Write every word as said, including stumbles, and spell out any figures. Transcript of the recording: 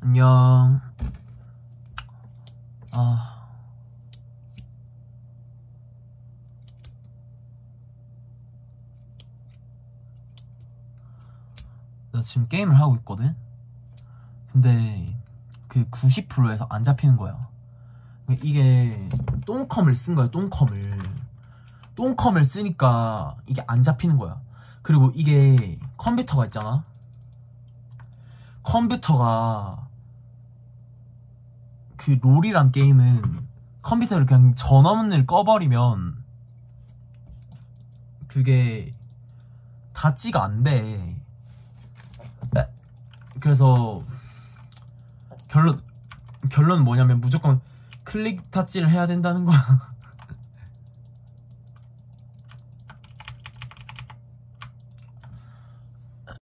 안녕. 아. 나 지금 게임을 하고 있거든? 근데 그 구십 퍼센트에서 안 잡히는 거야. 이게 똥컴을 쓴 거야, 똥컴을. 똥컴을 쓰니까 이게 안 잡히는 거야. 그리고 이게 컴퓨터가 있잖아? 컴퓨터가 그 롤이란 게임은 컴퓨터를 그냥 전원을 꺼버리면 그게 닫지가 안 돼. 그래서 결론 결론은 뭐냐면 무조건 클릭 닫지를 해야 된다는 거야.